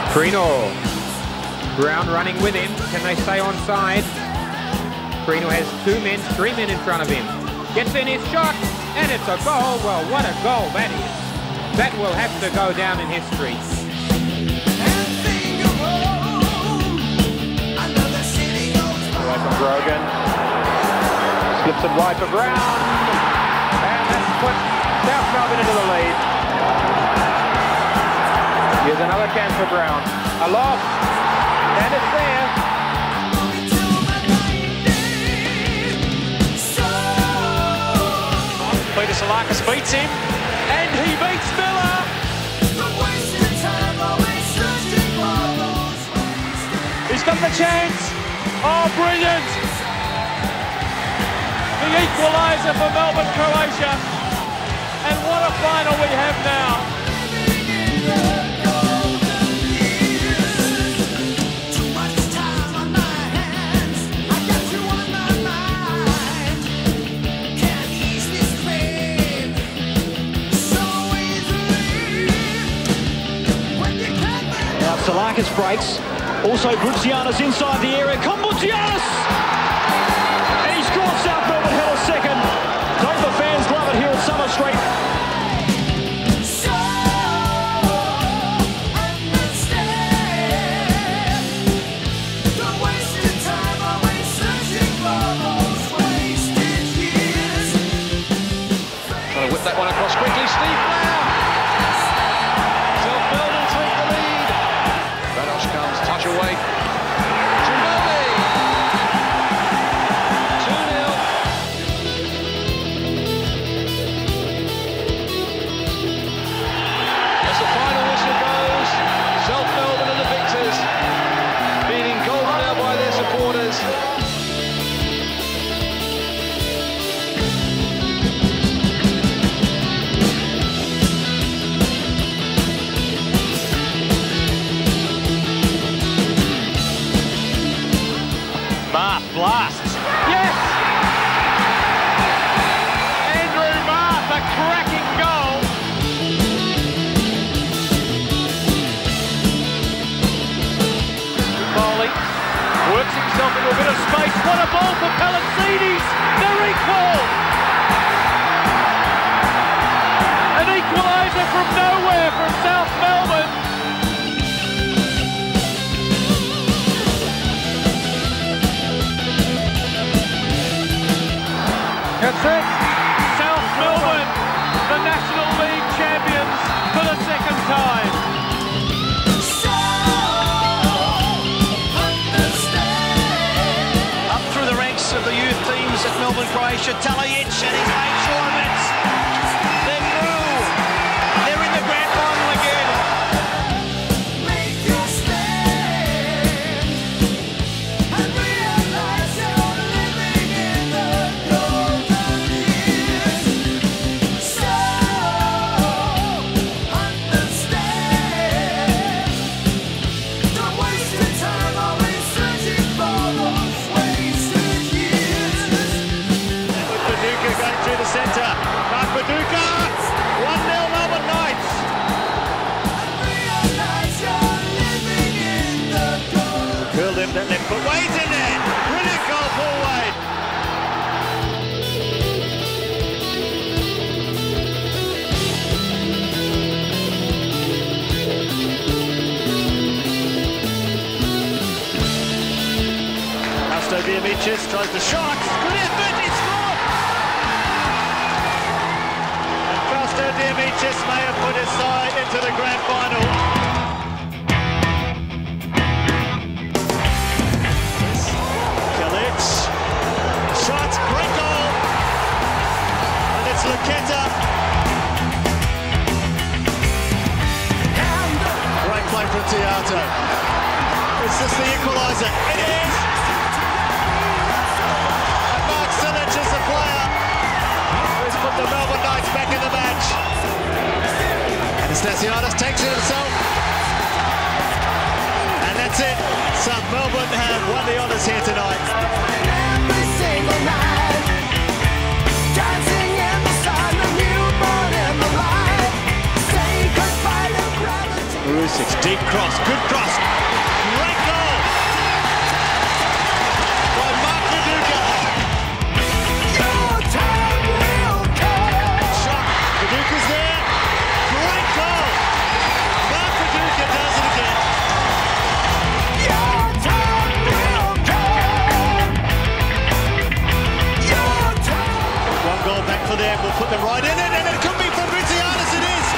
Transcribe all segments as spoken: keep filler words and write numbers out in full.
Creenor. Brown running with him. Can they stay on side? Creenor has two men, three men in front of him. Gets in his shot, and it's a goal. Well, what a goal that is. That will have to go down in history. Away from Grogan. Slips it wide for Brown. And that's put South Melbourne into the lead. Here's another chance for Brown. Aloft. And it's there. Peter Salakis beats him. And he beats Miller. He's got the chance. Oh, brilliant. The equaliser for Melbourne, Croatia. And what a final we have now. Salakis breaks. Also, Brucianis inside the area. Compilation! And he scores. South Melbourne held a second. Don't the fans love it here at Summer Street? So understand the wasted time, always searching for those wasted years. Trying to whip that one across quickly. Steve Blair. South Melbourne take the lead. Comes touch away. Tringali. two nil. As the final whistle goes, South Melbourne are the victors, being engulfed now by their supporters. Marth blasts. Yes! Andrew Marth, a cracking goal. Foley works himself into a bit of space. What a ball for Palacides. They're equal. An equaliser from nowhere from South Melbourne. That's it. South Melbourne, the National League champions for the second time. So understand. Up through the ranks of the youth teams at Melbourne, Croatia. Talajic, and he's made sure of it. They're through. They're in the grand final again. Make your stand and realize you're living in the golden years. So understand the wasted time, always searching for those wasted years. With Paducah going through the centre. Mark Paducah, one nil Melbourne Knights. Realize you're living in the golden. Curled him, that left foot. Wade's in there. Brilliant goal, Paul Wade. Diamicius tries the shot. Good effort, he scored! And Costa Diamicius may have put his side into the grand final. Kalic. Shot, great goal. And it's Luqueta. Great play from Tiato. Is this the equaliser? It is! The Melbourne Knights back in the match. And Stasiadis takes it himself. And that's it. South Melbourne have won the honours here tonight. Every single night, dancing in the sun, the newborn in the light. Say goodbye to gravity. It's deep cross, good cross. Great goal by Mark Viduka. Shot, Viduka's there. Great goal. Mark Viduka does it again. One goal back for them. We'll put them right in it, and it could be for Brizianis. It is.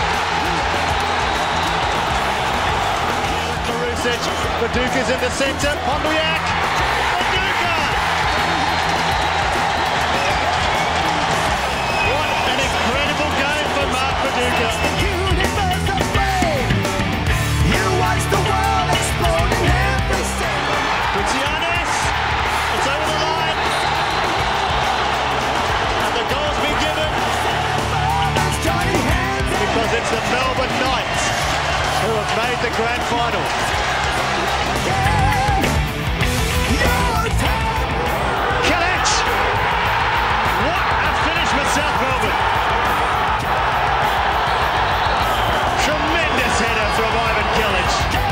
Marusic, Viduka's in the centre. Pondiak. Viduka. What an incredible game for Mark Viduka. Brizianis. It's over the line. And the goal's been given. Because it's the Melbourne Knights who have made the grand final. Kilic! What a finish for South Melbourne. Tremendous header from Ivan Kilic.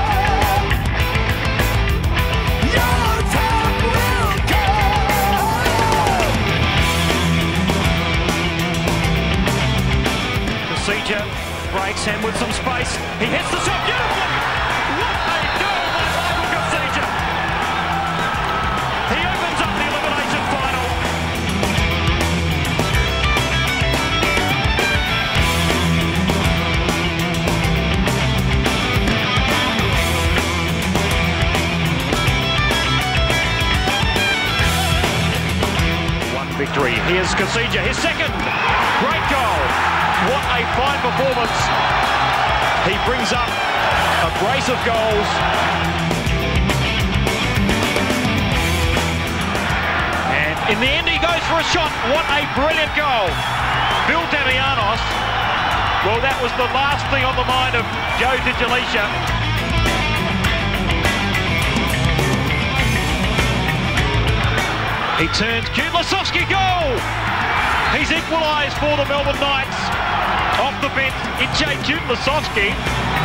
Procedure breaks him with some space. He hits the shot beautifully. What a goal by Michael Procedure. He opens up the elimination final. One victory. Here's Procedure, his second. Great goal. What a fine performance. He brings up a brace of goals. And in the end, he goes for a shot. What a brilliant goal. Bill Damianos. Well, that was the last thing on the mind of Joe DiGiulicia. He turns, Kutlasovski, goal! He's equalised for the Melbourne Knights. Off the bench, Iche Kutlasovski.